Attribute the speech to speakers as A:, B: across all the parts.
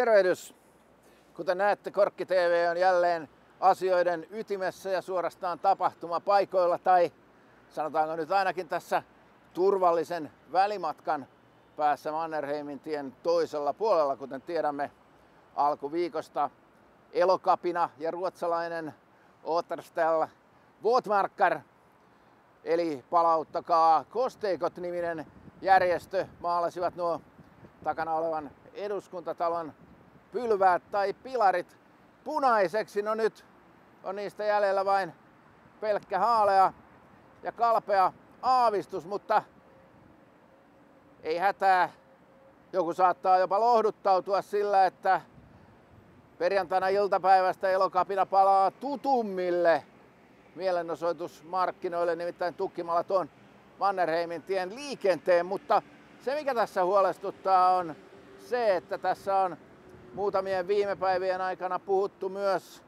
A: Tervehdys! Kuten näette, Korkki TV on jälleen asioiden ytimessä ja suorastaan tapahtumapaikoilla, tai sanotaanko nyt ainakin tässä turvallisen välimatkan päässä Mannerheimintien toisella puolella. Kuten tiedämme, alkuviikosta Elokapina ja ruotsalainen Återställ Våtmarker eli Palauttakaa kosteikot-niminen järjestö maalasivat nuo takana olevan eduskuntatalon pylväät tai pilarit punaiseksi. No nyt on niistä jäljellä vain pelkkä haalea ja kalpea aavistus, mutta ei hätää. Joku saattaa jopa lohduttautua sillä, että perjantaina iltapäivästä Elokapina palaa tutummille mielenosoitusmarkkinoille, nimittäin tukkimalla tuon Mannerheimintien liikenteen. Mutta se, mikä tässä huolestuttaa, on se, että tässä on muutamien viime päivien aikana puhuttu myös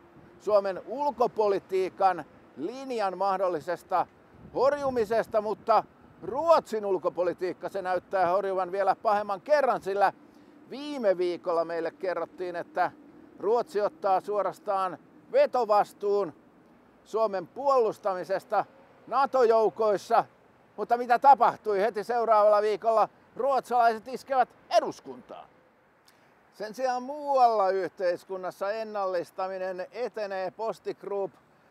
A: Suomen ulkopolitiikan linjan mahdollisesta horjumisesta, mutta Ruotsin ulkopolitiikka se näyttää horjuvan vielä pahemman kerran, sillä viime viikolla meille kerrottiin, että Ruotsi ottaa suorastaan vetovastuun Suomen puolustamisesta NATO-joukoissa, mutta mitä tapahtui? Heti seuraavalla viikolla ruotsalaiset iskevät eduskuntaan. Sen sijaan muualla yhteiskunnassa ennallistaminen etenee. Posti Group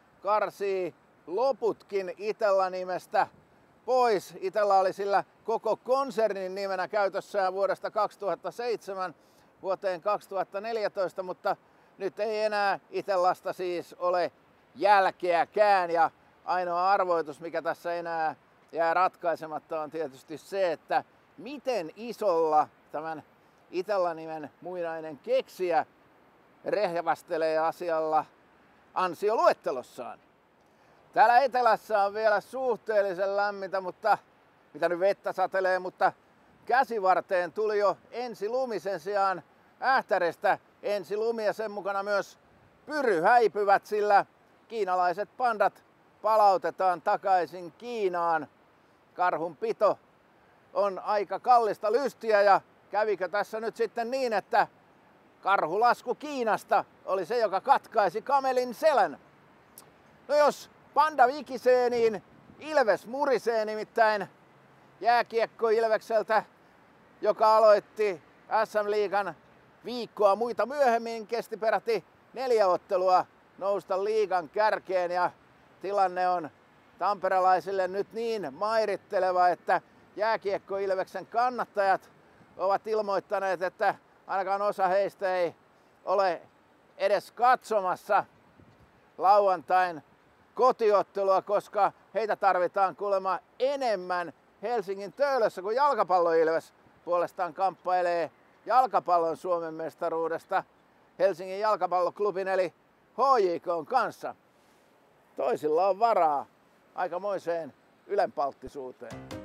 A: karsii loputkin Itella-nimestä pois. Itella oli sillä koko konsernin nimenä käytössään vuodesta 2007 vuoteen 2014, mutta nyt ei enää Itellasta siis ole jälkeäkään. Ja ainoa arvoitus, mikä tässä enää jää ratkaisematta, on tietysti se, että miten isolla tämän Itella-nimen muinainen keksijä rehvastelee asialla ansioluettelossaan. Täällä etelässä on vielä suhteellisen lämmintä, mutta mitä nyt vettä satelee, mutta käsivarteen tuli jo ensilumi. Sen sijaan Ähtärestä ensilumi ja sen mukana myös Pyry häipyvät, sillä kiinalaiset pandat palautetaan takaisin Kiinaan. Karhunpito on aika kallista lystiä, ja kävikö tässä nyt sitten niin, että karhulasku Kiinasta oli se, joka katkaisi kamelin selän? No jos panda vikisee, niin ilves murisee, nimittäin jääkiekko Ilvekseltä, joka aloitti SM-liigan viikkoa muita myöhemmin, kesti peräti 4 ottelua nousta liigan kärkeen, ja tilanne on tamperelaisille nyt niin mairitteleva, että jääkiekko Ilveksen kannattajat ovat ilmoittaneet, että ainakaan osa heistä ei ole edes katsomassa lauantain kotiottelua, koska heitä tarvitaan kuulemma enemmän Helsingin Töölössä, kun Jalkapallo-Ilves puolestaan kamppailee jalkapallon Suomen mestaruudesta Helsingin jalkapalloklubin eli HJK:n kanssa. Toisilla on varaa aikamoiseen ylenpalttisuuteen.